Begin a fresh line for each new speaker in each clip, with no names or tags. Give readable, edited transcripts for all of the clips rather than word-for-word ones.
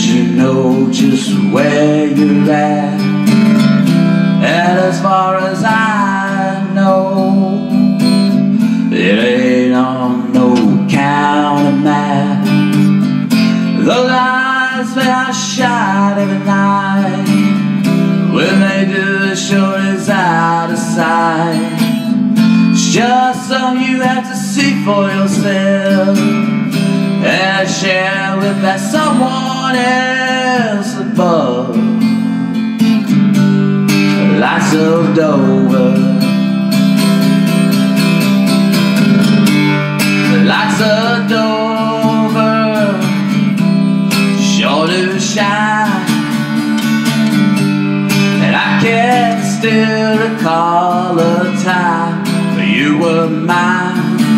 you know just where you're at. And as far as I know, it ain't on no counter map. The lights they are shine every night. When they do, it sure is out of sight. It's just something you have to see for yourself and share with that someone else above. The lights of Dover, the lights of Dover sure do shine. And I can still recall a time when you were mine.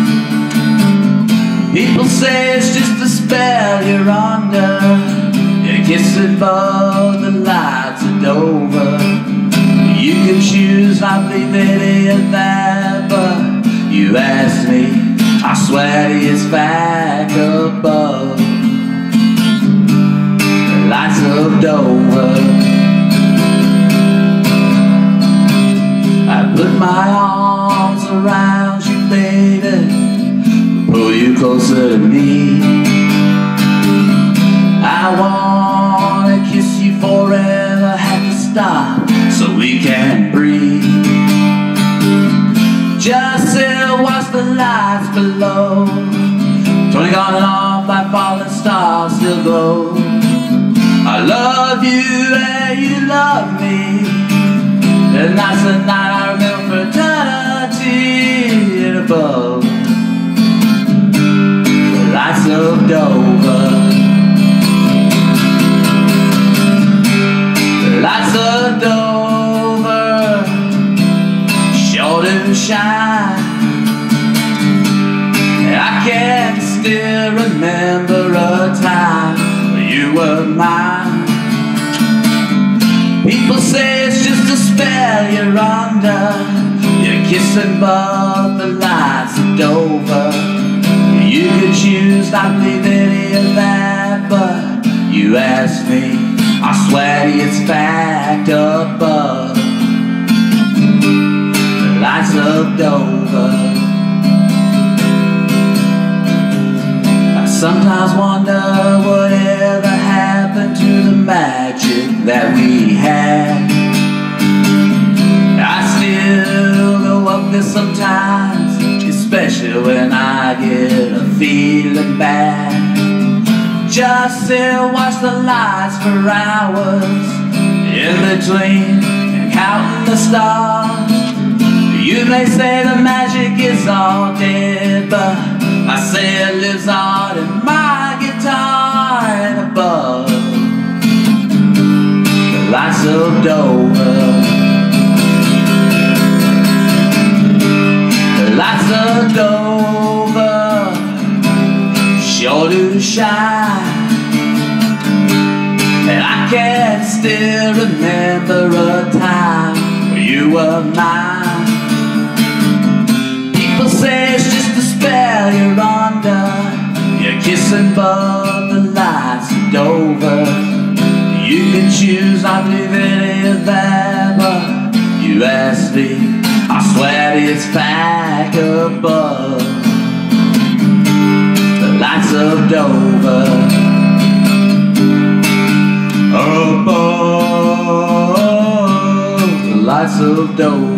People say it's just a spell you're under. You're kissing above the lights of Dover. You can choose not to believe any of that, but you asked me, I swear it's back above. The lights of Dover. I put my arms around you, baby, pull you closer to me. I wanna kiss you forever, have to stop so we can breathe. Just sit and watch the lights below, twinkling on and off like falling stars still glow. I love you and you love me. The night's the night I remember for eternity and above. The lights of Dover, the lights of Dover sure do shine. And I can still remember a time when you were mine. People say it's just a spell you're under. You're kissing above the lights of Dover. You could choose not to believe any of that, but you asked me, I swear it's fact above. The lights of Dover. I sometimes wonder whatever happened to the magic that we had. I still go up there sometimes, especially when I get a feeling bad. Just sit and watch the lights for hours, in between and counting the stars. You may say the magic is all dead, but I say it lives on in my guitar and above. The lights of Dover, the lights of Dover sure do shine. And I can still remember a time when you were mine. People say it's just a spell you're under. You're kissing above the lights of Dover. You can choose not to believe any of that, but you asked me, I swear it's back above. The lights of Dover. Above the lights of Dover.